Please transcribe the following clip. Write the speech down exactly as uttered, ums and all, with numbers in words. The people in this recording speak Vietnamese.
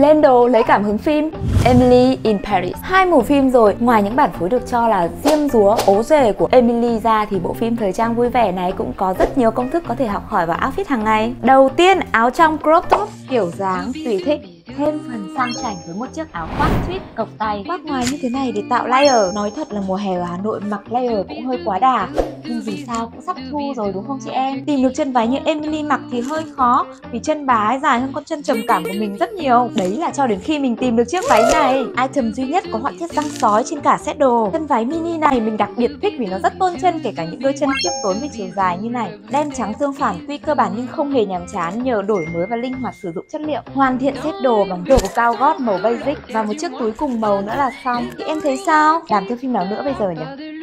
Lên đồ lấy cảm hứng phim Emily in Paris. Hai mùa phim rồi, ngoài những bản phối được cho là diêm dúa, ố rề của Emily ra thì bộ phim thời trang vui vẻ này cũng có rất nhiều công thức có thể học hỏi vào outfit hàng ngày. Đầu tiên, áo trong crop top, kiểu dáng tùy thích. Thêm phần sang chảnh với một chiếc áo khoác tweed cộc tay khoác ngoài như thế này để tạo layer. Nói thật là mùa hè ở Hà Nội mặc layer cũng hơi quá đà, nhưng dù sao cũng sắp thu rồi đúng không chị em? Tìm được chân váy như Emily mặc thì hơi khó, vì chân bà ấy dài hơn con chân trầm cảm của mình rất nhiều. Đấy là cho đến khi mình tìm được chiếc váy này. Item duy nhất có họa tiết răng sói trên cả set đồ. Chân váy mini này mình đặc biệt thích vì nó rất tôn chân, kể cả những đôi chân khiêm tốn về chiều dài như này. Đen trắng tương phản tuy cơ bản nhưng không hề nhàm chán nhờ đổi mới và linh hoạt sử dụng chất liệu. Hoàn thiện set đồ bằng đồ cao gót màu basic và một chiếc túi cùng màu nữa là xong. Thì em thấy sao? Làm theo phim nào nữa bây giờ nhỉ?